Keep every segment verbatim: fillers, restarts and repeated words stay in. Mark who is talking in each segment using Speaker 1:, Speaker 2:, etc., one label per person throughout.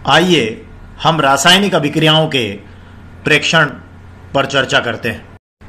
Speaker 1: आइए हम रासायनिक अभिक्रियाओं के प्रेक्षण पर चर्चा करते हैं।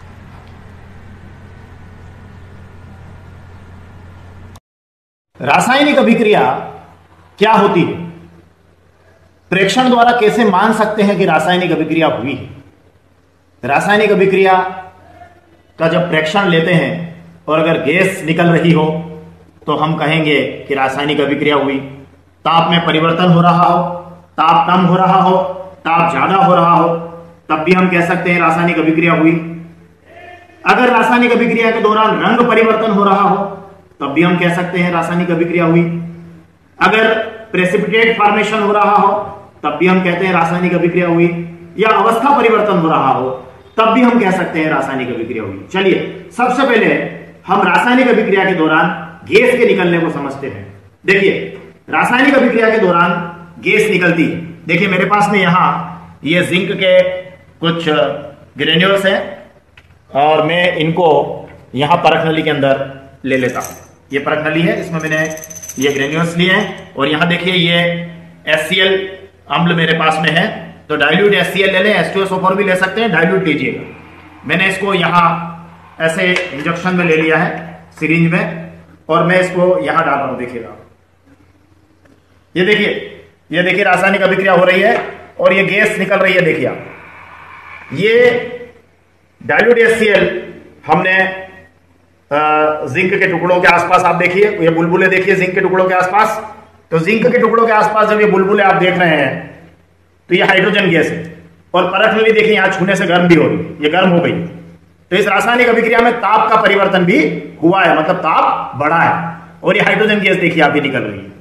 Speaker 1: रासायनिक अभिक्रिया क्या होती है? प्रेक्षण द्वारा कैसे मान सकते हैं कि रासायनिक अभिक्रिया हुई है? रासायनिक अभिक्रिया का जब प्रेक्षण लेते हैं और अगर गैस निकल रही हो तो हम कहेंगे कि रासायनिक अभिक्रिया हुई। ताप में परिवर्तन हो रहा हो, ताप कम हो रहा हो, ताप ज्यादा हो रहा हो, तब भी हम कह सकते हैं रासायनिक अभिक्रिया हुई। अगर रासायनिक अभिक्रिया के दौरान रंग परिवर्तन हो रहा हो तब भी हम कह सकते हैं रासायनिक अभिक्रिया हुई। अगर प्रेसिपिटेट फॉर्मेशन हो रहा हो तब भी हम कहते हैं रासायनिक अभिक्रिया हुई, या अवस्था परिवर्तन हो रहा हो तब भी हम कह सकते हैं रासायनिक अभिक्रिया हुई। चलिए सबसे पहले हम रासायनिक अभिक्रिया के दौरान गैस के निकलने को समझते हैं। देखिए रासायनिक अभिक्रिया के दौरान गैस निकलती है। देखिए मेरे पास में यहां ये जिंक के कुछ ग्रेन्यूल्स हैं और मैं इनको यहां परख नली के अंदर ले लेता हूं। ये परख नली है, इसमें मैंने ये ग्रेन्यूल्स लिए हैं और यहां देखिए ये एस सी एल अम्ल मेरे पास में है, तो डाइल्यूट एस सी एल ले लें, H two S O four भी ले सकते हैं, डाइल्यूट लीजिएगा। मैंने इसको यहां ऐसे इंजेक्शन में ले लिया है सिरिंज में और मैं इसको यहां डाल रहा हूं। देखिएगा ये देखिए ये देखिए रासायनिक अभिक्रिया हो रही है और ये गैस निकल रही है। देखिए ये डाइल्यूट एच सी एल हमने जिंक के टुकड़ों के आसपास, आप देखिए ये बुलबुले देखिए जिंक के टुकड़ों के आसपास, तो जिंक के टुकड़ों के आसपास जब ये बुलबुले आप देख रहे हैं तो ये हाइड्रोजन गैस है और परख नली देखिए यहां छूने से गर्म भी हो रही है, ये गर्म हो गई। तो इस रासायनिक अभिक्रिया में ताप का परिवर्तन भी हुआ है, मतलब ताप बढ़ा है और ये हाइड्रोजन गैस देखिए आप ही निकल रही है।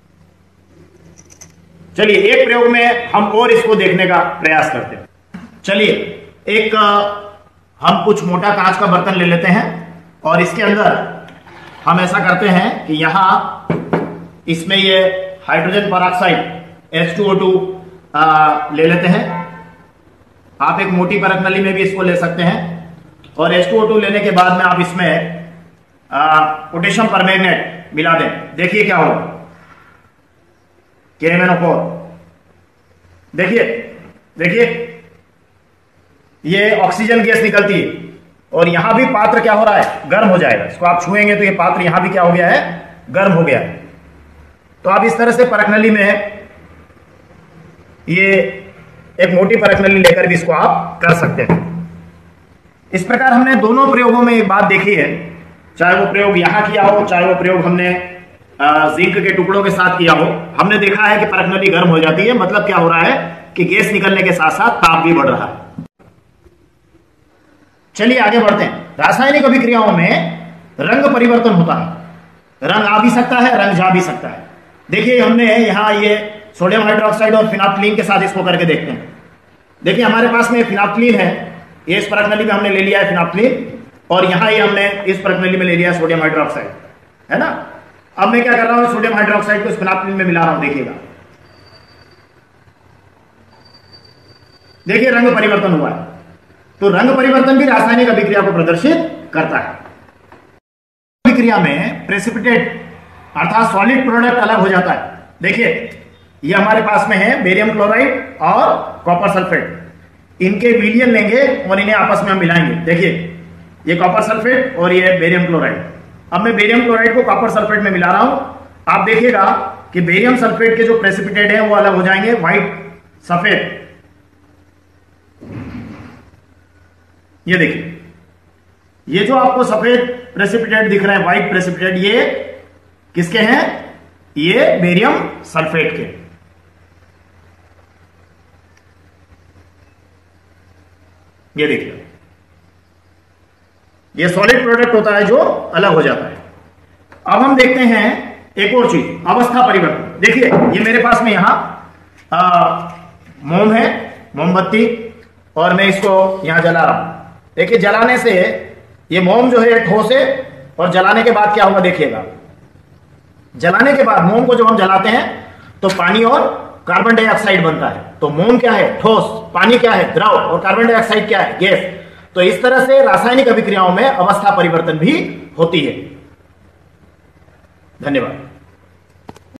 Speaker 1: चलिए एक प्रयोग में हम और इसको देखने का प्रयास करते हैं। चलिए एक हम कुछ मोटा कांच का बर्तन ले लेते हैं और इसके अंदर हम ऐसा करते हैं कि यहां इसमें ये hydrogen peroxide H two O two ले लेते हैं। आप एक मोटी परख नली में भी इसको ले सकते हैं और एच टू ओ टू लेने के बाद में आप इसमें पोटेशियम परमैंगनेट मिला दें। देखिए क्या होगा, के एम एन ओ फोर। देखिए देखिए ये ऑक्सीजन गैस निकलती है और यहां भी पात्र क्या हो रहा है, गर्म हो जाएगा। इसको आप छुएंगे तो ये पात्र यहां भी क्या हो गया है, गर्म हो गया है। तो आप इस तरह से परख नली में ये एक मोटी परख नली लेकर भी इसको आप कर सकते हैं। इस प्रकार हमने दोनों प्रयोगों में एक बात देखी है, चाहे वो प्रयोग यहां किया हो, चाहे वो प्रयोग हमने जिंक के टुकड़ों के साथ किया हो। हमने देखा है कि परख नली गर्म हो जाती है, मतलब क्या हो रहा है कि गैस निकलने के साथ साथ ताप भी बढ़ रहा है। चलिए आगे बढ़ते हैं। रासायनिक अभिक्रियाओं में रंग परिवर्तन होता है, रंग आ भी सकता है, रंग जा भी सकता है। देखिए हमने यहां ये सोडियम हाइड्रोक्साइड और फिनाप्थलीन के साथ इसको करके देखते हैं। देखिए हमारे पास में फिनाप्थलीन है, ये इस परख नली में हमने ले लिया है फिनाप्थलीन और यहां ये हमने इस परख नली में ले लिया है सोडियम हाइड्रोक्साइड, है ना। अब मैं क्या कर रहा हूं, सोडियम हाइड्रोक्साइड को इस फिनाप्थलीन में मिला रहा हूं। देखिएगा देखिए रंग परिवर्तन हुआ है, तो रंग परिवर्तन भी रासायनिक अभिक्रिया को प्रदर्शित करता है। अभिक्रिया में प्रेसिपिटेट अर्थात सॉलिड प्रोडक्ट अलग हो जाता है। देखिए ये हमारे पास में है बेरियम क्लोराइड और कॉपर सल्फेट, इनके विलयन लेंगे और इन्हें आपस में हम मिलाएंगे। देखिए ये कॉपर सल्फेट और ये बेरियम क्लोराइड। अब मैं बेरियम क्लोराइड को कॉपर सल्फेट में मिला रहा हूं। आप देखिएगा कि बेरियम सल्फेट के जो प्रेसिपिटेट है वो अलग हो जाएंगे, व्हाइट सफेद। ये देखिए ये जो आपको सफेद प्रेसिपिटेट दिख रहे हैं, व्हाइट प्रेसिपिटेट, ये किसके हैं, ये बेरियम सल्फेट के। ये देखिए ये सॉलिड प्रोडक्ट होता है जो अलग हो जाता है। अब हम देखते हैं एक और चीज, अवस्था परिवर्तन। देखिए ये मेरे पास में यहां मोम है, मोमबत्ती, और मैं इसको यहां जला रहा हूं। देखिए जलाने से ये मोम जो है ठोस है और जलाने के बाद क्या होगा, देखिएगा जलाने के बाद मोम को जब हम जलाते हैं तो पानी और कार्बन डाइऑक्साइड बनता है। तो मोम क्या है, ठोस, पानी क्या है, द्रव, और कार्बन डाइऑक्साइड क्या है, गैस। तो इस तरह से रासायनिक अभिक्रियाओं में अवस्था परिवर्तन भी होती है। धन्यवाद।